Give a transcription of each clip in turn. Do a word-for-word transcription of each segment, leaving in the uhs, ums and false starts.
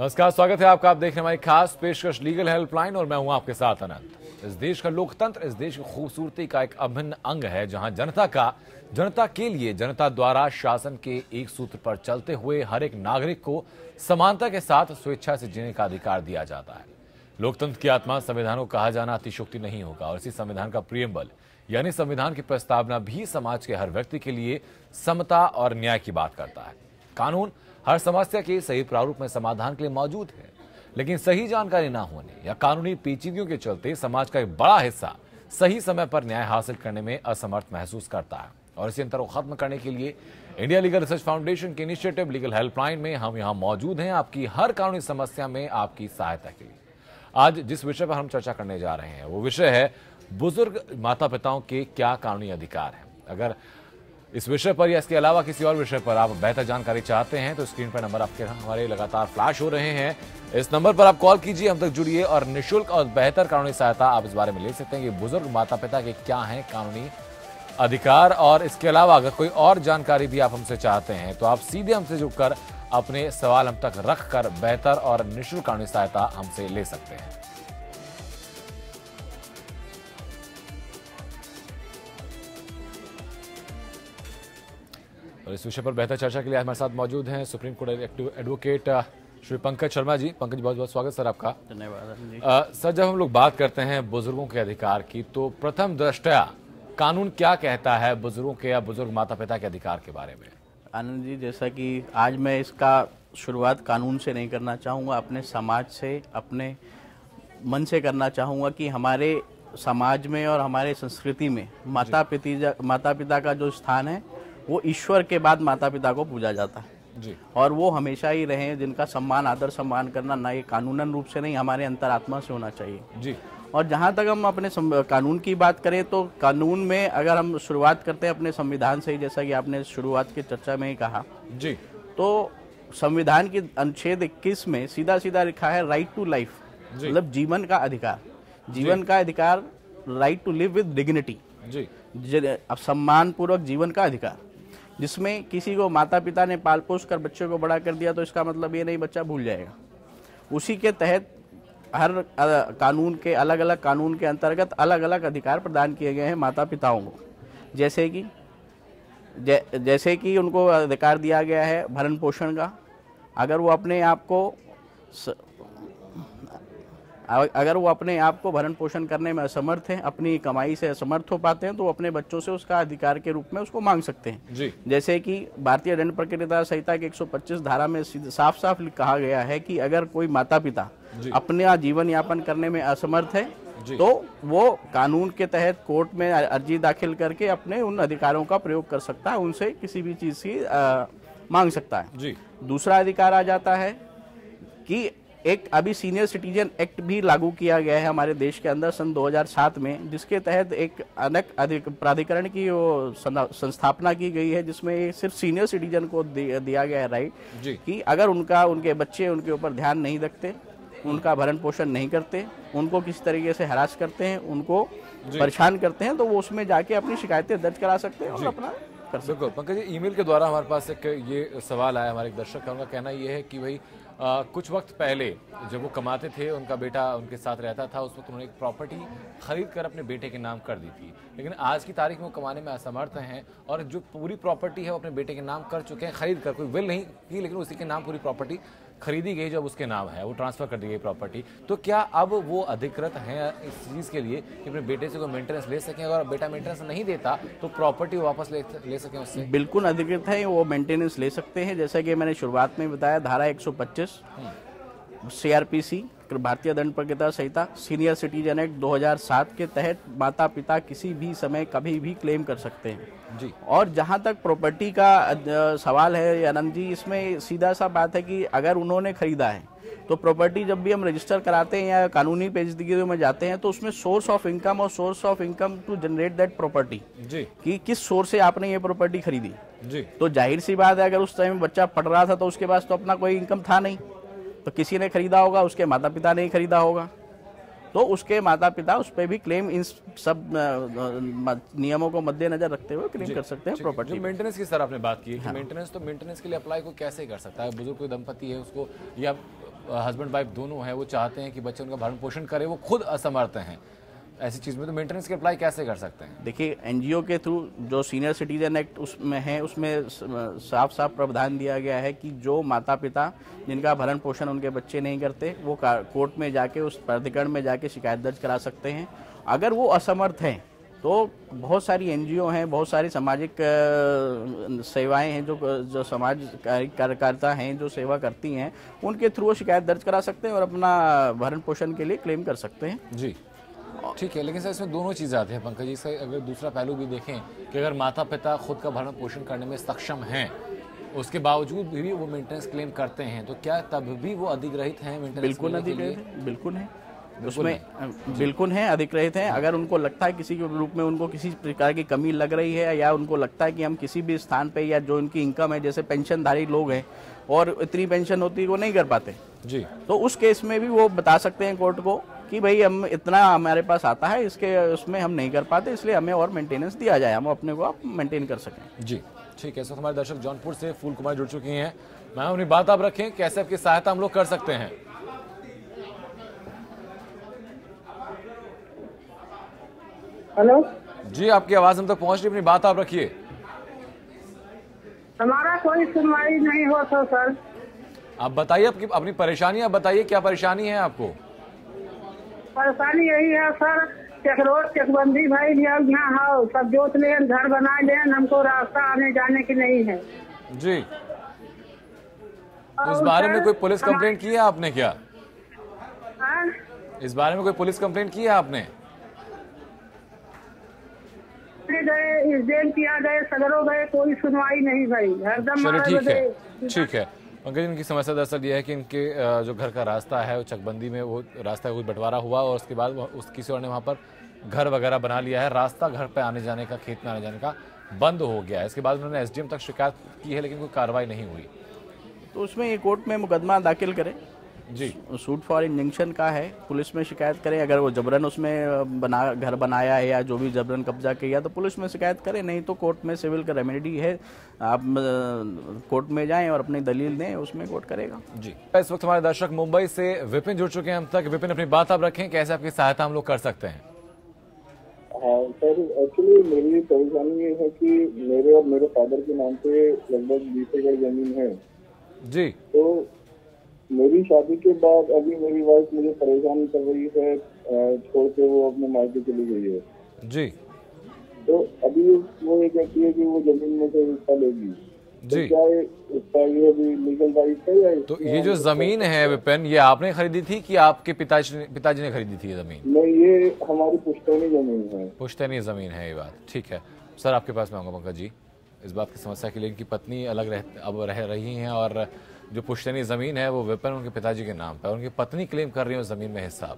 नमस्कार, स्वागत है आपका। आप देख रहे हैं हमारी खास पेशकश लीगल हेल्पलाइन और मैं हूं आपके साथ अनंत। इस देश का लोकतंत्र इस देश की खूबसूरती का एक अभिन्न अंग है, जहां जनता का जनता के लिए जनता द्वारा शासन के एक सूत्र पर चलते हुए हर एक नागरिक को समानता के साथ स्वेच्छा से जीने का अधिकार दिया जाता है। लोकतंत्र की आत्मा संविधान को कहा जाना अतिशयोक्ति नहीं होगा और इसी संविधान का प्रियम्बल यानी संविधान की प्रस्तावना भी समाज के हर व्यक्ति के लिए समता और न्याय की बात करता है। कानून हर समस्या के सही प्रारूप में समाधान के लिए मौजूद है, लेकिन सही जानकारी न होने या कानूनी पेचीदगियों के चलते समाज का एक बड़ा हिस्सा सही समय पर न्याय हासिल करने में असमर्थ महसूस करता है। और इसी अंतर को खत्म करने के लिए इंडिया लीगल रिसर्च फाउंडेशन के इनिशिएटिव लीगल हेल्पलाइन में हम यहाँ मौजूद हैं, आपकी हर कानूनी समस्या में आपकी सहायता के लिए। आज जिस विषय पर हम चर्चा करने जा रहे हैं वो विषय है बुजुर्ग माता पिताओं के क्या कानूनी अधिकार हैं। अगर इस विषय पर या इसके अलावा किसी और विषय पर आप बेहतर जानकारी चाहते हैं तो स्क्रीन पर नंबर आपके हमारे लगातार फ्लैश हो रहे हैं। इस नंबर पर आप कॉल कीजिए, हम तक जुड़िए और निःशुल्क और बेहतर कानूनी सहायता आप इस बारे में ले सकते हैं कि बुजुर्ग माता पिता के क्या हैं कानूनी अधिकार। और इसके अलावा अगर कोई और जानकारी भी आप हमसे चाहते हैं तो आप सीधे हमसे जुड़कर अपने सवाल हम तक रखकर बेहतर और निःशुल्क कानूनी सहायता हमसे ले सकते हैं। और इस विषय पर बेहतर चर्चा के लिए हमारे साथ मौजूद हैं supreme court advocate Shri Pankaj Sharma ji. Pankaj, बहुत बहुत स्वागत सर आपका। धन्यवाद सर। जब हम लोग बात करते हैं बुजुर्गों के अधिकार की तो प्रथम दृष्टया कानून क्या कहता है बुजुर्गों के या बुजुर्ग माता पिता के अधिकार के बारे में? आनंद जी, जैसा कि आज मैं इसका शुरुआत कानून से नहीं करना चाहूँगा, अपने समाज से, अपने मन से करना चाहूँगा कि हमारे समाज में और हमारे संस्कृति में माता पिता माता पिता का जो स्थान है वो ईश्वर के बाद माता पिता को पूजा जाता है जी। और वो हमेशा ही रहे जिनका सम्मान आदर सम्मान करना ना ये कानूनन रूप से नहीं हमारे अंतरात्मा से होना चाहिए जी। और जहाँ तक हम अपने कानून की बात करें तो कानून में अगर हम शुरुआत करते हैं अपने संविधान से ही, जैसा कि आपने शुरुआत की चर्चा में ही कहा जी, तो संविधान की अनुच्छेद इक्कीस में सीधा सीधा लिखा है राइट टू लाइफ, मतलब जीवन का अधिकार, जीवन का अधिकार, right to live with dignity जी, अब सम्मान पूर्वक जीवन का अधिकार, जिसमें किसी को माता पिता ने पाल पोस कर बच्चे को बड़ा कर दिया तो इसका मतलब ये नहीं बच्चा भूल जाएगा। उसी के तहत हर कानून के अलग अलग कानून के अंतर्गत अलग अलग अधिकार प्रदान किए गए हैं माता पिताओं को। जैसे कि जै, जैसे कि उनको अधिकार दिया गया है भरण पोषण का। अगर वो अपने आप को स, अगर वो अपने आप को भरण पोषण करने में असमर्थ हैं, अपनी कमाई से असमर्थ हो पाते हैं तो वो अपने बच्चों से उसका अधिकार के रूप में उसको मांग सकते हैं जी। जैसे कि भारतीय दंड प्रक्रिया संहिता के एक सौ पच्चीस धारा में साफ साफ कहा गया है कि अगर कोई माता पिता अपना जीवन यापन करने में असमर्थ है तो वो कानून के तहत कोर्ट में अर्जी दाखिल करके अपने उन अधिकारों का प्रयोग कर सकता है, उनसे किसी भी चीज की आ, मांग सकता है जी। दूसरा अधिकार आ जाता है कि एक अभी सीनियर सिटीजन एक्ट भी लागू किया गया है हमारे देश के अंदर सन दो हज़ार सात में, जिसके तहत एक अनेक अधिक प्राधिकरण की वो संस्थापना की गई है, जिसमें सिर्फ सीनियर सिटीजन को दिया गया है राइट कि अगर उनका उनके बच्चे उनके ऊपर ध्यान नहीं रखते, उनका भरण पोषण नहीं करते, उनको किसी तरीके से हरास करते हैं, उनको परेशान करते हैं, तो वो उसमें जाके अपनी शिकायतें दर्ज करा सकते हैं और अपना कर सकते हैं। बिल्कुल पंकज जी, ईमेल के द्वारा हमारे पास एक ये सवाल आया हमारे एक दर्शक का। उनका कहना ये है कि भाई आ, कुछ वक्त पहले जब वो कमाते थे, उनका बेटा उनके साथ रहता था, उस वक्त उन्होंने एक प्रॉपर्टी खरीद कर अपने बेटे के नाम कर दी थी, लेकिन आज की तारीख में वो कमाने में असमर्थ हैं और जो पूरी प्रॉपर्टी है वो अपने बेटे के नाम कर चुके हैं खरीद कर। कोई विल नहीं की लेकिन उसी के नाम पूरी प्रॉपर्टी खरीदी गई, जब उसके नाम है वो ट्रांसफर कर दी गई प्रॉपर्टी। तो क्या अब वो अधिकृत हैं इस चीज़ के लिए कि अपने बेटे से कोई मेंटेनेंस ले सकें? अगर बेटा मेंटेनेंस नहीं देता तो प्रॉपर्टी वापस ले ले सकें उससे? बिल्कुल अधिकृत है, वो मेंटेनेंस ले सकते हैं। जैसा कि मैंने शुरुआत में बताया, धारा एक सौ पच्चीस सीआरपीसी भारतीय दंड प्रक्रिया संहिता सीनियर सिटीजन एक्ट दो हज़ार सात के तहत माता पिता किसी भी समय कभी भी क्लेम कर सकते हैं जी। और जहां तक प्रॉपर्टी का सवाल है आनंद जी, इसमें सीधा सा बात है कि अगर उन्होंने खरीदा है तो प्रॉपर्टी जब भी हम रजिस्टर कराते हैं या कानूनी पेचीदगी में जाते हैं तो उसमें सोर्स ऑफ इनकम और source of income to generate that property जी, कि किस सोर्स से आपने ये प्रॉपर्टी खरीदी जी। तो जाहिर सी बात है, अगर उस टाइम बच्चा पढ़ रहा था तो उसके पास तो अपना कोई इनकम था नहीं, तो किसी ने खरीदा होगा, उसके माता पिता ने ही खरीदा होगा, तो उसके माता पिता उस पर भी क्लेम इन सब नियमों को मद्देनजर रखते हुए क्लेम कर सकते हैं प्रॉपर्टी। मेंटेनेंस की सर आपने बात की, हाँ। मेंटेनेंस तो मेंटेनेंस के लिए अप्लाई को कैसे कर सकता है? बुजुर्ग कोई दंपति है उसको या हस्बैंड वाइफ दोनों हैं वो चाहते हैं कि बच्चे उनका भरण पोषण करे, वो खुद असमर्थ हैं, ऐसी चीज़ में तो मेंटेनेंस की अप्लाई कैसे कर सकते हैं? देखिए, एनजीओ के थ्रू जो सीनियर सिटीजन एक्ट उसमें है, उसमें साफ साफ प्रावधान दिया गया है कि जो माता पिता जिनका भरण पोषण उनके बच्चे नहीं करते, वो कोर्ट में जाके उस प्राधिकरण में जाके शिकायत दर्ज करा सकते हैं। अगर वो असमर्थ हैं तो बहुत सारी एनजीओ हैं, बहुत सारी सामाजिक सेवाएं हैं, जो जो समाज कार्यकर्ता हैं जो सेवा करती हैं, उनके थ्रू वो शिकायत दर्ज करा सकते हैं और अपना भरण पोषण के लिए क्लेम कर सकते हैं। जी ठीक है, लेकिन सर इसमें दोनों चीज़ें आती हैं पंकज जी। से अगर दूसरा पहलू भी देखें कि अगर माता पिता खुद का भरण पोषण करने में सक्षम हैं, उसके बावजूद भी वो मेंटेनेंस क्लेम करते हैं, तो क्या तब भी वो अधिग्रहित हैं मेंटेनेंस? बिल्कुल अधिग्रहित है, बिल्कुल है, उसमें बिल्कुल है, अधिग्रहित हैं। अगर उनको लगता है किसी के रूप में उनको किसी प्रकार की कमी लग रही है, या उनको लगता है कि हम किसी भी स्थान पे, या जो उनकी इनकम है, जैसे पेंशनधारी लोग हैं और इतनी पेंशन होती है वो नहीं कर पाते जी, तो उस केस में भी वो बता सकते हैं कोर्ट को कि भाई हम इतना हमारे पास आता है, इसके उसमें हम नहीं कर पाते, इसलिए हमें और मेंटेनेंस दिया जाए, हम अपने को आप मेंटेन कर सकें। जी ठीक है। सो हमारे दर्शक जौनपुर से फूल कुमार जुड़ चुकी हैं। मैम अपनी बात आप रखें, कैसे आपकी सहायता हम लोग कर सकते हैं? हेलो जी, आपकी आवाज हम तक पहुंच रही, अपनी बात आप रखिए। हमारा कोई सुनवाई नहीं होता सर। आप बताइए आपकी अपनी परेशानी, आप बताइए क्या परेशानी है आपको? परेशानी यही है सर, चकरोट चकबंदी भाई यहाँ हाँ सब जोत ले घर बना ले, हमको रास्ता आने जाने की नहीं है जी। तो इस बारे में कोई पुलिस कंप्लेंट की है आपने क्या? आ? इस बारे में कोई पुलिस कंप्लेंट की है आपने? गए, इस दिन किया गए, सदरों गए, कोई सुनवाई नहीं भाई, हरदम। चलिए ठीक है, ठीक है पंकज, इनकी समस्या दरअसल ये है कि इनके जो घर का रास्ता है वो चकबंदी में वो रास्ता कुछ बंटवारा हुआ और उसके बाद उस किसी और ने वहाँ पर घर वगैरह बना लिया है, रास्ता घर पे आने जाने का, खेत में आने जाने का बंद हो गया है। इसके बाद उन्होंने एसडीएम तक शिकायत की है, लेकिन कोई कार्रवाई नहीं हुई। तो उसमें ये कोर्ट में मुकदमा दाखिल करें जी, सूट फॉर इंजंक्शन का है, पुलिस में शिकायत करें। अगर वो जबरन उसमें बना घर बनाया है या जो भी जबरन कब्जा किया तो पुलिस में शिकायत करें, नहीं तो कोर्ट में सिविल का रेमेडी है, आप कोर्ट में जाएं और अपनी दलील दें, उसमें कोर्ट करेगा। जी, इस वक्त हमारे दर्शक मुंबई से विपिन जुड़ चुके हैं हम तक। विपिन अपनी बात आप रखें, कैसे आपकी सहायता हम लोग कर सकते हैं? हाँ सर, एक्चुअली मेरी परेशानी ये है कि मेरे और मेरे फादर के नाम पे लगभग बीस एकड़ जमीन है जी। तो मेरी शादी के बाद अभी मेरी वाइफ मुझे परेशान कर रही है, छोड़ के वो अपने मायके चली गई है जी। तो अभी वो ये कहती है कि वो जमीन में से हिस्सा लेगी जी। तो क्या ये इसका ये भी लीगल राइट है या? तो ये जो जमीन है विपिन, ये आपने खरीदी थी कि आपके पिताजी पिताजी ने खरीदी थी ये जमीन? नहीं, ये हमारी पुश्तैनी जमीन है। पुश्तैनी जमीन है ये बात, ठीक है सर। आपके पास मैं आऊँगा पंकज जी इस बात की समस्या के लिए। इनकी पत्नी अलग रह अब रह रही हैं और जो पुश्तैनी ज़मीन है वो विपिन उनके पिताजी के नाम पर, उनकी पत्नी क्लेम कर रही है उस ज़मीन में हिस्सा।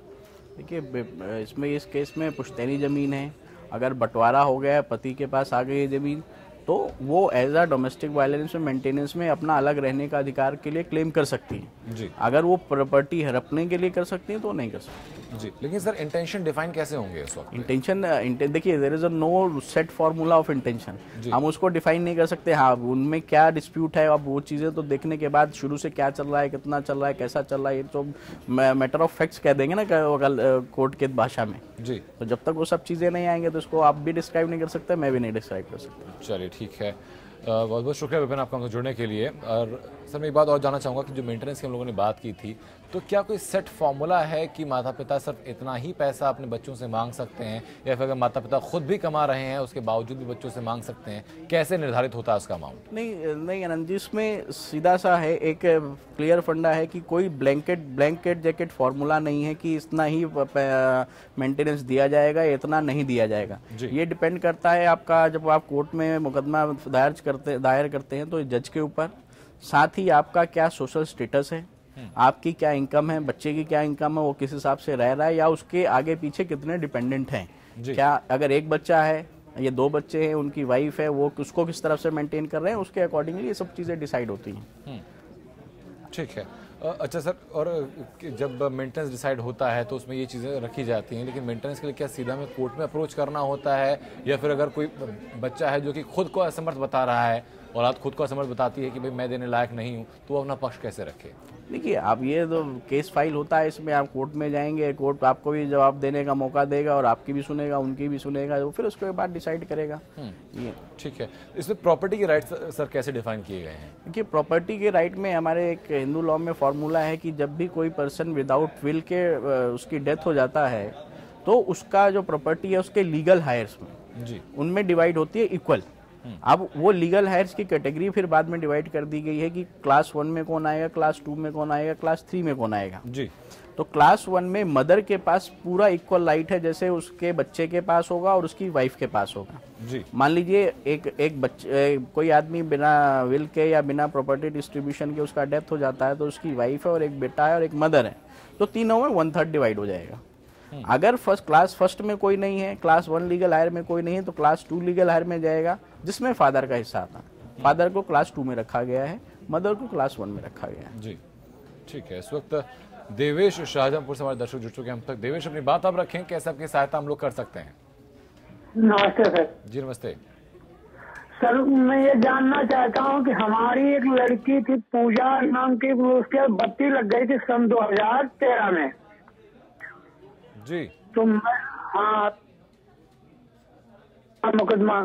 देखिए, इसमें इस केस में पुश्तैनी ज़मीन है, अगर बंटवारा हो गया, पति के पास आ गई है ज़मीन, तो वो एज अ डोमेस्टिक वायलेंस में मेंटेनेंस में अपना अलग रहने का अधिकार के लिए क्लेम कर सकती है जी। अगर वो प्रॉपर्टी हड़पने के लिए कर सकती है तो नहीं कर सकती जी। लेकिन सर इंटेंशन डिफाइन कैसे होंगे इस वक्त? इंटेंशन देखिए, there is a no set formula of intention, हम उसको डिफाइन नहीं कर सकते। हाँ, उनमें क्या डिस्प्यूट है, अब वो चीज़ें तो देखने के बाद शुरू से क्या चल रहा है, कितना चल रहा है, कैसा चल रहा है, ये तो मैटर ऑफ फैक्ट्स कह देंगे ना कोर्ट के भाषा में जी। तो जब तक वो सब चीज़ें नहीं आएंगे तो इसको आप भी डिस्क्राइब नहीं कर सकते, मैं भी नहीं डिस्क्राइब कर सकता। चलिए ठीक है, बहुत बहुत शुक्रिया विपिन आपका हमसे जुड़ने के लिए। और सर मैं एक बात और जानना चाहूँगा कि जो मेंटेनेंस की हम लोगों ने बात की थी, तो क्या कोई सेट फॉर्मूला है कि माता पिता सिर्फ इतना ही पैसा अपने बच्चों से मांग सकते हैं, या फिर अगर माता पिता खुद भी कमा रहे हैं उसके बावजूद भी बच्चों से मांग सकते हैं? कैसे निर्धारित होता है उसका अमाउंट? नहीं नहीं आनंद जी, इसमें सीधा सा है, एक क्लियर फंडा है कि कोई ब्लैंकेट ब्लैंकेट जैकेट फार्मूला नहीं है कि इतना ही मेंटेनेंस दिया जाएगा, इतना नहीं दिया जाएगा। ये डिपेंड करता है आपका, जब आप कोर्ट में मुकदमा दायर करते दायर करते हैं तो जज के ऊपर, साथ ही आपका क्या सोशल स्टेटस है, आपकी क्या इनकम है, बच्चे की क्या इनकम है, वो किस हिसाब से रह रहा है, या उसके आगे पीछे कितने डिपेंडेंट हैं, क्या अगर एक बच्चा है, ये दो बच्चे हैं, उनकी वाइफ है, वो उसको किस तरफ से मेंटेन कर रहे हैं, उसके अकॉर्डिंगली ये सब चीज़ें डिसाइड होती हैं। ठीक है। अच्छा सर, और जब मेंटेनेंस डिसाइड होता है तो उसमें ये चीज़ें रखी जाती हैं, लेकिन मेंटेनेंस के लिए क्या सीधा में कोर्ट में अप्रोच करना होता है, या फिर अगर कोई बच्चा है जो कि खुद को असमर्थ बता रहा है औलाद खुद को असमर्थ बताती है कि भाई मैं देने लायक नहीं हूँ, तो वो अपना पक्ष कैसे रखे? देखिए, आप ये तो केस फाइल होता है, इसमें आप कोर्ट में जाएंगे, कोर्ट आपको भी जवाब देने का मौका देगा और आपकी भी सुनेगा, उनकी भी सुनेगा, तो फिर उसके बाद डिसाइड करेगा। ये ठीक है। इसमें प्रॉपर्टी के राइट्स सर कैसे डिफाइन किए गए हैं? देखिए, प्रॉपर्टी के राइट में हमारे एक हिंदू लॉ में फॉर्मूला है कि जब भी कोई पर्सन विदाउट विल के उसकी डेथ हो जाता है तो उसका जो प्रॉपर्टी है उसके लीगल हायर्स में जी उनमें डिवाइड होती है इक्वल। अब वो लीगल हायर्स की कैटेगरी फिर बाद में डिवाइड कर दी गई है कि क्लास वन में कौन आएगा, क्लास टू में कौन आएगा, क्लास थ्री में कौन आएगा। जी तो क्लास वन में मदर के पास पूरा इक्वल राइट है, जैसे उसके बच्चे के पास होगा और उसकी वाइफ के पास होगा। जी मान लीजिए एक एक बच्चे कोई आदमी बिना विल के या बिना प्रॉपर्टी डिस्ट्रीब्यूशन के उसका डेथ हो जाता है, तो उसकी वाइफ है और एक बेटा है और एक मदर है, तो तीनों में वन थर्ड डिवाइड हो जाएगा। अगर फर्स्ट क्लास फर्स्ट में कोई नहीं है, क्लास वन लीगल हायर में कोई नहीं है, तो क्लास टू लीगल हायर में जाएगा, जिसमें फादर का हिस्सा आता है। फादर को क्लास टू में रखा गया है, मदर को क्लास वन में रखा गया है। जी ठीक है। इस वक्त देवेश शाहजहांपुर से हमारे दर्शक जुड़ चुके हैं हम तक। देवेश, अपनी बात आप रखें, कैसे आपकी सहायता हम लोग कर सकते हैं? नमस्ते सर। जी नमस्ते सर, मैं ये जानना चाहता हूँ कि हमारी एक लड़की थी पूजा नाम की, उसके बत्ती लग गई थी सन दो हजार तेरह में। जी तो मैं हाँ मुकदमा।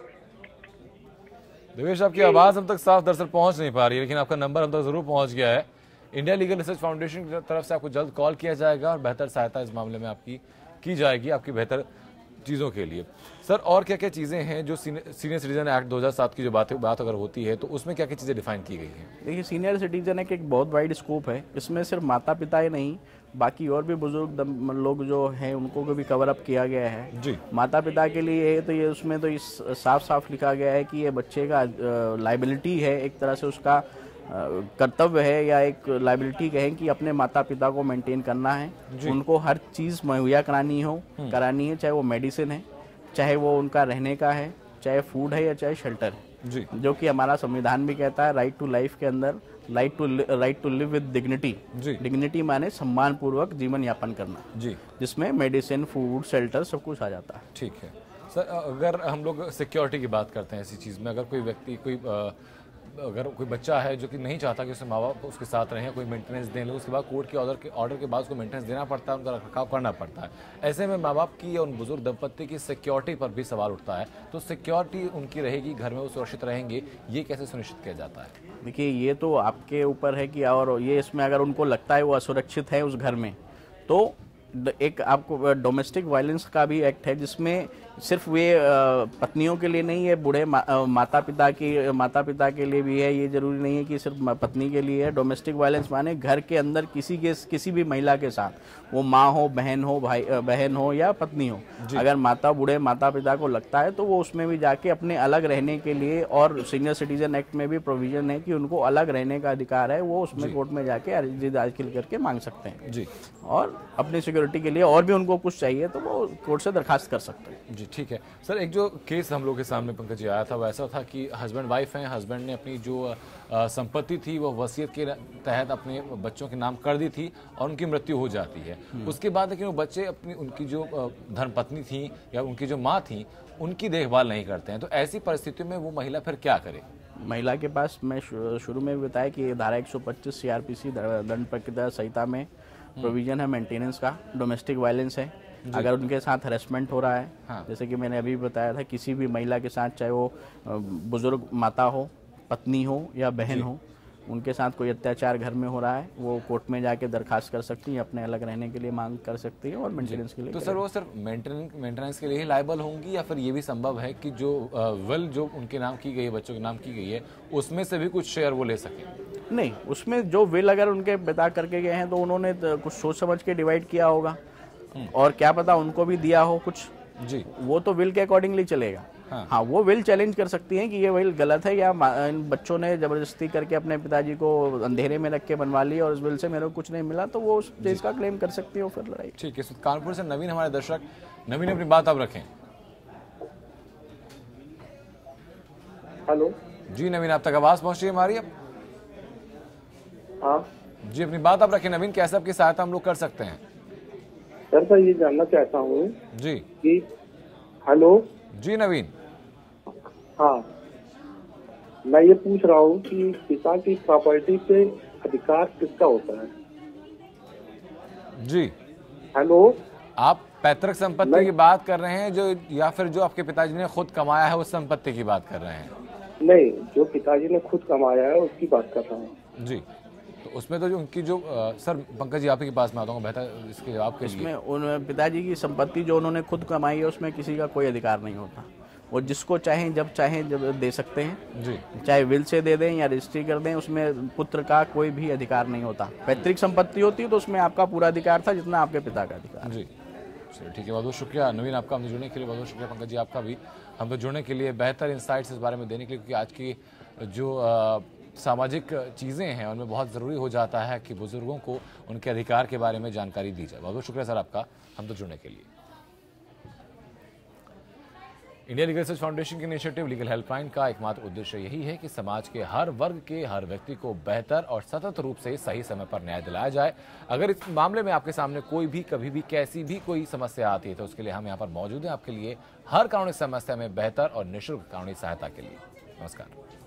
देवेश, आपकी आवाज हम तक साफ दरअसल पहुंच नहीं पा रही है, लेकिन आपका नंबर हम तक जरूर पहुंच गया है। इंडिया लीगल रिसर्च फाउंडेशन की तरफ से आपको जल्द कॉल किया जाएगा और बेहतर सहायता इस मामले में आपकी की जाएगी, आपकी बेहतर चीज़ों के लिए। सर, और क्या क्या चीज़ें हैं जो सीनियर सिटीजन एक्ट दो हज़ार सात की जो बात बात अगर होती है तो उसमें क्या क्या चीज़ें डिफाइन की गई हैं? देखिए, सीनियर सिटीजन एक्ट एक बहुत वाइड स्कोप है। इसमें सिर्फ माता पिता ही नहीं, बाकी और भी बुजुर्ग लोग जो हैं उनको भी कवर अप किया गया है। जी माता पिता के लिए है तो ये उसमें तो इस साफ साफ लिखा गया है कि ये बच्चे का लाइबिलिटी है, एक तरह से उसका कर्तव्य है या एक लाइबिलिटी कहें कि अपने माता पिता को मेंटेन करना है, उनको हर चीज़ मुहैया करानी हो करानी है, चाहे वो मेडिसिन है, चाहे वो उनका रहने का है, चाहे फूड है या चाहे शेल्टर है। जी जो कि हमारा संविधान भी कहता है, राइट टू लाइफ के अंदर right to right to live with dignity. Dignity माने सम्मान पूर्वक जीवन यापन करना, जी, जिसमें मेडिसिन, फूड, शेल्टर सब कुछ आ जाता है। ठीक है सर, अगर हम लोग सिक्योरिटी की बात करते हैं ऐसी चीज़ में, अगर कोई व्यक्ति कोई आ, अगर कोई बच्चा है जो कि नहीं चाहता कि उसके माँ बाप उसके साथ रहें, कोई मेंटेनेंस दें, उसके बाद कोर्ट के ऑर्डर के ऑर्डर के बाद उसको मेंटेनेंस देना पड़ता है, उनका रखरखाव करना पड़ता है। ऐसे में माँ बाप की या उन बुजुर्ग दंपत्ति की सिक्योरिटी पर भी सवाल उठता है। तो सिक्योरिटी उनकी रहेगी, घर में वो सुरक्षित रहेंगे, ये कैसे सुनिश्चित किया जाता है? देखिए, ये तो आपके ऊपर है कि, और ये इसमें अगर उनको लगता है वो असुरक्षित है उस घर में, तो एक आपको डोमेस्टिक वायलेंस का भी एक्ट है, जिसमें सिर्फ वे पत्नियों के लिए नहीं है, बूढ़े मा, माता पिता की माता पिता के लिए भी है। ये जरूरी नहीं है कि सिर्फ पत्नी के लिए है। डोमेस्टिक वायलेंस माने घर के अंदर किसी के किसी भी महिला के साथ, वो माँ हो, बहन हो, भाई बहन हो या पत्नी हो, अगर माता बूढ़े माता पिता को लगता है तो वो उसमें भी जाके अपने अलग रहने के लिए, और सीनियर सिटीजन एक्ट में भी प्रोविजन है कि उनको अलग रहने का अधिकार है, वो उसमें कोर्ट में जाके अर्जी दाखिल करके मांग सकते हैं जी। और अपनी सिक्योरिटी के लिए और भी उनको कुछ चाहिए तो वो कोर्ट से दरखास्त कर सकते हैं जी। ठीक है सर, एक जो केस हम लोग के सामने पंकज जी आया था वो ऐसा था कि हस्बैंड वाइफ हैं, हस्बैंड ने अपनी जो संपत्ति थी वो वसीयत के तहत अपने बच्चों के नाम कर दी थी और उनकी मृत्यु हो जाती है। उसके बाद लेकिन वो बच्चे अपनी उनकी जो धर्मपत्नी थी या उनकी जो माँ थी उनकी देखभाल नहीं करते हैं, तो ऐसी परिस्थितियों में वो महिला फिर क्या करे? महिला के पास, मैं शुरू में भी बताया कि धारा एक सौ पच्चीस सीआरपीसी दंड प्रक्रिया संहिता में प्रोविजन है मेंटेनेंस का। डोमेस्टिक वायलेंस है, अगर उनके साथ हरेसमेंट हो रहा है, हाँ। जैसे कि मैंने अभी बताया था, किसी भी महिला के साथ, चाहे वो बुजुर्ग माता हो, पत्नी हो या बहन हो, उनके साथ कोई अत्याचार घर में हो रहा है, वो कोर्ट में जाके दरखास्त कर सकती है, अपने अलग रहने के लिए मांग कर सकती है और मेंटेनेंस के लिए। तो सर वो सिर्फ मेंटेनेंस मेंटेनेंस के लिए ही लायबल होंगी या फिर ये भी संभव है कि जो विल जो उनके नाम की गई है, बच्चों के नाम की गई है, उसमें से भी कुछ शेयर वो ले सके? नहीं, उसमें जो विल अगर उनके पिता करके गए हैं तो उन्होंने कुछ सोच समझ के डिवाइड किया होगा, और क्या पता उनको भी दिया हो कुछ जी, वो तो विल के अकॉर्डिंगली चलेगा। हाँ, हाँ, वो विल चैलेंज कर सकती हैं कि ये विल गलत है, या इन बच्चों ने जबरदस्ती करके अपने पिताजी को अंधेरे में रख के बनवा लिया और उस विल से मेरे को कुछ नहीं मिला, तो वो उस चीज का क्लेम कर सकती है फिर लड़ाई। ठीक है, कानपुर से नवीन हमारे दर्शक। नवीन, अपनी बात आप रखें। हेलो जी नवीन, आप तक आवाज पहुंची है हमारी? हाँ जी, अपनी बात आप रखें नवीन, कैसे आपकी सहायता हम लोग कर सकते हैं? सर मैं ये जानना चाहता हूँ जी कि हेलो जी नवीन, हाँ मैं ये पूछ रहा हूँ कि पिता की प्रॉपर्टी पे अधिकार किसका होता है? जी, हेलो, आप पैतृक संपत्ति की बात कर रहे हैं जो, या फिर जो आपके पिताजी ने खुद कमाया है उस संपत्ति की बात कर रहे हैं? नहीं, जो पिताजी ने खुद कमाया है उसकी बात कर रहा हूँ। जी, तो उसमें तो जो उनकी जो आ, सर पंकज जी आप ही के पास में आता हूँ बेहतर इसके जवाब के लिए। इसमें उन पिताजी की संपत्ति जो उन्होंने खुद कमाई है उसमें किसी का कोई अधिकार नहीं होता। वो जिसको चाहें जब चाहें जब दे सकते हैं जी, चाहे विल से दे दें या रजिस्ट्री कर दें, उसमें पुत्र का कोई भी अधिकार नहीं होता। पैतृक संपत्ति होती है तो उसमें आपका पूरा अधिकार था जितना आपके पिता का अधिकार। जी चलिए ठीक है, बहुत बहुत शुक्रिया नवीन आपका हमसे जुड़ने के लिए, बहुत बहुत शुक्रिया पंकज जी आपका भी हमसे जुड़ने के लिए, बेहतर इंसाइट्स इस बारे में देने के लिए, क्योंकि आज की जो आ, सामाजिक चीज़ें हैं उनमें बहुत ज़रूरी हो जाता है कि बुजुर्गों को उनके अधिकार के बारे में जानकारी दी जाए। बहुत बहुत शुक्रिया सर आपका हमसे जुड़ने के लिए। इंडिया लीगल रिसर्च फाउंडेशन के इनिशिएटिव लीगल हेल्पलाइन का एकमात्र उद्देश्य यही है कि समाज के हर वर्ग के हर व्यक्ति को बेहतर और सतत रूप से सही समय पर न्याय दिलाया जाए। अगर इस मामले में आपके सामने कोई भी कभी भी कैसी भी कोई समस्या आती है तो उसके लिए हम यहाँ पर मौजूद हैं आपके लिए हर कानूनी समस्या में बेहतर और निःशुल्क कानूनी सहायता के लिए। नमस्कार।